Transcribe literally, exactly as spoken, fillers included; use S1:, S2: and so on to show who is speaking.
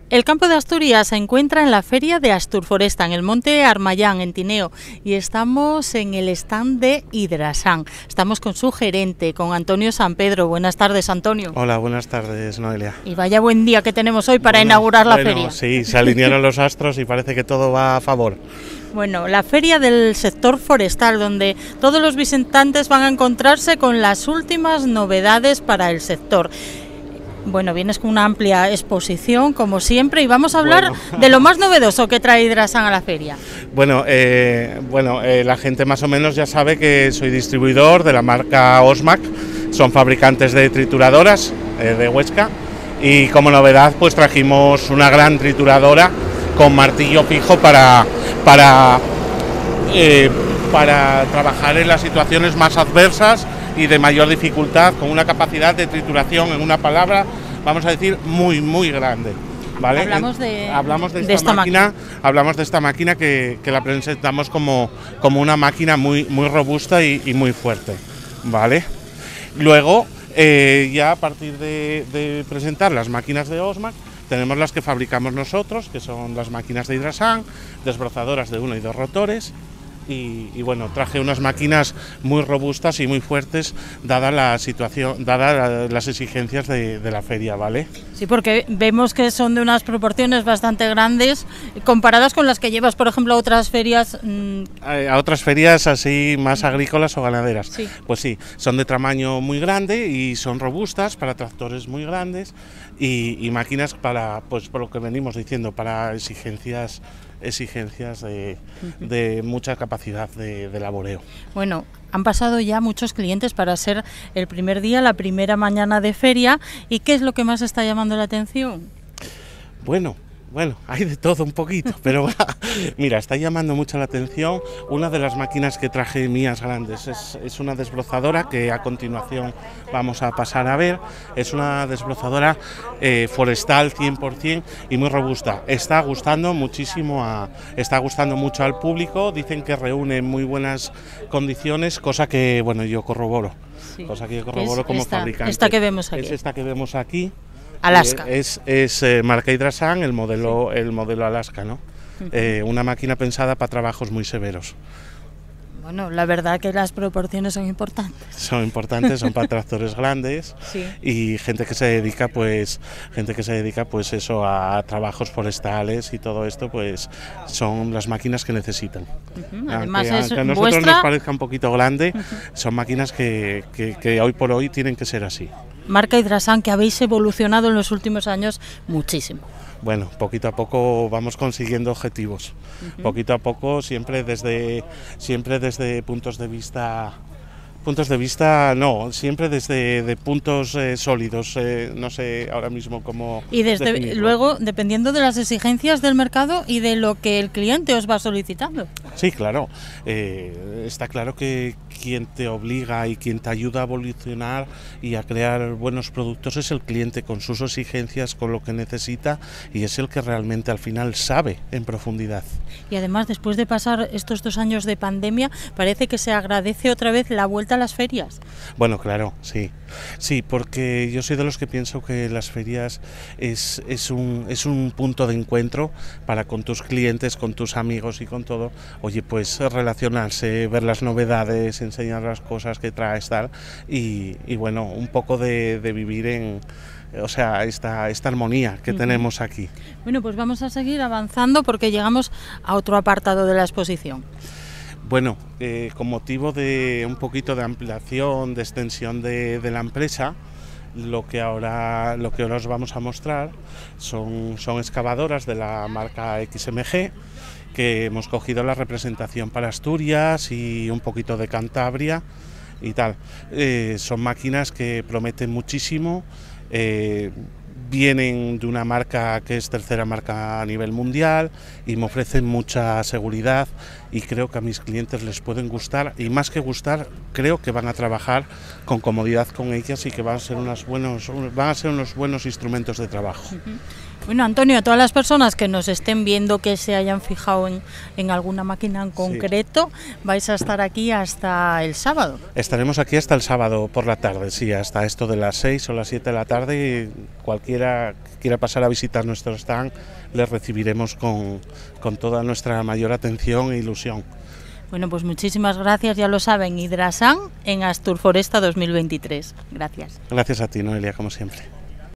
S1: El campo de Asturias se encuentra en la feria de Asturforesta, en el monte Armayán, en Tineo, y estamos en el stand de Hidrasan. Estamos con su gerente, con Antonio San Pedro. Buenas tardes, Antonio.
S2: Hola, buenas tardes, Noelia.
S1: Y vaya buen día que tenemos hoy para
S2: bueno,
S1: inaugurar la
S2: bueno,
S1: feria.
S2: Sí, se alinearon los astros y parece que todo va a favor.
S1: Bueno, la feria del sector forestal, donde todos los visitantes van a encontrarse con las últimas novedades para el sector. Bueno, vienes con una amplia exposición, como siempre, y vamos a hablar
S2: bueno.
S1: de lo más novedoso que trae Hidrasan a la feria.
S2: Bueno, eh, bueno eh, la gente más o menos ya sabe que soy distribuidor de la marca Osmac, son fabricantes de trituradoras eh, de Huesca, y como novedad pues trajimos una gran trituradora con martillo fijo para, para, eh, para trabajar en las situaciones más adversas y de mayor dificultad, con una capacidad de trituración, en una palabra, vamos a decir, muy, muy grande. ¿Vale?
S1: Hablamos de,
S2: hablamos de esta,
S1: de esta
S2: máquina,
S1: máquina,
S2: hablamos de esta máquina que, que la presentamos como, como una máquina muy, muy robusta y, y muy fuerte, ¿vale? Luego, eh, ya a partir de, de presentar las máquinas de Osmac, tenemos las que fabricamos nosotros, que son las máquinas de Hidrasan, desbrozadoras de uno y dos rotores. Y, y bueno, traje unas máquinas muy robustas y muy fuertes, dada la situación, dada la, las exigencias de, de la feria, ¿vale?
S1: Sí, porque vemos que son de unas proporciones bastante grandes, comparadas con las que llevas, por ejemplo, a otras ferias. Mmm...
S2: A, a otras ferias así más agrícolas o ganaderas.
S1: Sí.
S2: Pues sí, son de tamaño muy grande y son robustas para tractores muy grandes y, y máquinas para, pues por lo que venimos diciendo, para exigencias exigencias de, de mucha capacidad de, de laboreo.
S1: Bueno, han pasado ya muchos clientes para ser el primer día, la primera mañana de feria. ¿Y qué es lo que más está llamando la atención?
S2: Bueno, bueno, hay de todo un poquito, pero mira, está llamando mucho la atención una de las máquinas que traje mías grandes. Es, es una desbrozadora que a continuación vamos a pasar a ver. Es una desbrozadora eh, forestal cien por cien y muy robusta. Está gustando muchísimo, a, está gustando mucho al público. Dicen que reúne muy buenas condiciones, cosa que bueno yo corroboro.
S1: Sí.
S2: Cosa que yo corroboro como
S1: esta,
S2: fabricante.
S1: Esta que vemos aquí.
S2: Es esta que vemos aquí.
S1: Alaska.
S2: Eh, es es eh, marca Hidrasan, el modelo, sí. el modelo Alaska, ¿no? Uh-huh. eh, una máquina pensada para trabajos muy severos.
S1: Bueno, la verdad que las proporciones son importantes.
S2: Son importantes, son para tractores grandes,
S1: sí.
S2: Y gente que se dedica, pues, gente que se dedica, pues, eso, a trabajos forestales y todo esto, pues, son las máquinas que necesitan.
S1: Uh-huh. Además
S2: aunque,
S1: es
S2: aunque a nosotros
S1: vuestra...
S2: nos parezca un poquito grande, uh-huh. Son máquinas que, que, que hoy por hoy tienen que ser así.
S1: Marca Hidrasan, que habéis evolucionado en los últimos años muchísimo.
S2: Bueno, poquito a poco vamos consiguiendo objetivos, uh-huh. Poquito a poco, siempre desde, siempre desde puntos de vista, puntos de vista, no, siempre desde de puntos eh, sólidos, eh, no sé ahora mismo cómo
S1: Y desde
S2: definirlo.
S1: Luego, dependiendo de las exigencias del mercado y de lo que el cliente os va solicitando.
S2: Sí, claro, eh, está claro que quien te obliga y quien te ayuda a evolucionar y a crear buenos productos es el cliente, con sus exigencias, con lo que necesita, y es el que realmente al final sabe en profundidad.
S1: Y además, después de pasar estos dos años de pandemia, parece que se agradece otra vez la vuelta a las ferias.
S2: Bueno, claro, sí, sí, porque yo soy de los que pienso que las ferias es, es, un, es un punto de encuentro para con tus clientes, con tus amigos y con todo. Oye, pues relacionarse, ver las novedades, enseñar las cosas que traes, tal, y, y bueno, un poco de, de vivir en, o sea, esta, esta armonía que uh-huh. tenemos aquí.
S1: Bueno, pues vamos a seguir avanzando porque llegamos a otro apartado de la exposición.
S2: Bueno, eh, con motivo de un poquito de ampliación, de extensión de, de la empresa, lo que ahora lo que ahora os vamos a mostrar son, son excavadoras de la marca X M G, que hemos cogido la representación para Asturias y un poquito de Cantabria y tal. Eh, son máquinas que prometen muchísimo, eh, vienen de una marca que es tercera marca a nivel mundial y me ofrecen mucha seguridad, y creo que a mis clientes les pueden gustar, y más que gustar, creo que van a trabajar con comodidad con ellas y que van a ser unos buenos, van a ser unos buenos instrumentos de trabajo.
S1: Uh-huh. Bueno, Antonio, a todas las personas que nos estén viendo, que se hayan fijado en, en alguna máquina en concreto, sí. Vais a estar aquí hasta el sábado.
S2: Estaremos aquí hasta el sábado por la tarde, sí, hasta esto de las seis o las siete de la tarde, y cualquiera quiera pasar a visitar nuestro stand, les recibiremos con, con toda nuestra mayor atención e ilusión.
S1: Bueno, pues muchísimas gracias, ya lo saben, Hidrasan en Asturforesta dos mil veintitrés. Gracias.
S2: Gracias a ti, Noelia, como siempre.